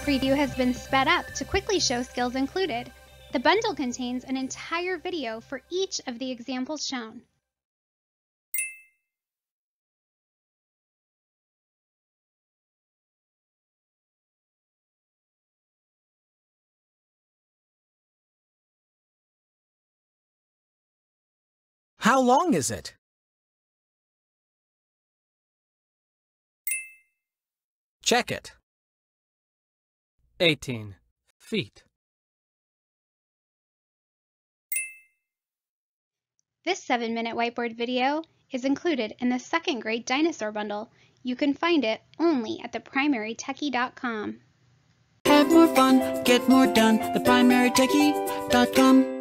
Preview has been sped up to quickly show skills included. The bundle contains an entire video for each of the examples shown. How long is it? Check it. 18 feet. This 7-minute whiteboard video is included in the second grade Dinosaur bundle. You can find it only at theprimarytechie.com. Have more fun, get more done, theprimarytechie.com.